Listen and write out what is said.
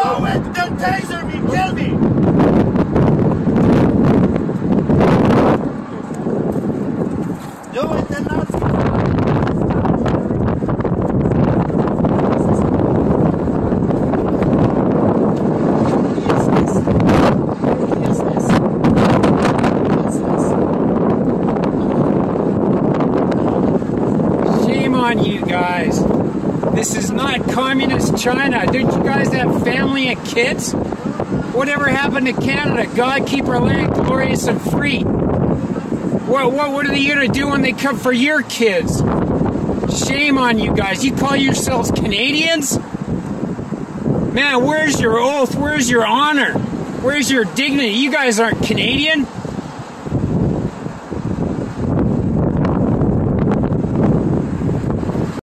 Go and don't taser me, kill me! Do it and not... Shame on you guys. This is not communist China. Don't you guys have family and kids? Whatever happened to Canada? God keep our land glorious and free. What are they going to do when they come for your kids? Shame on you guys. You call yourselves Canadians? Man, where's your oath? Where's your honor? Where's your dignity? You guys aren't Canadian.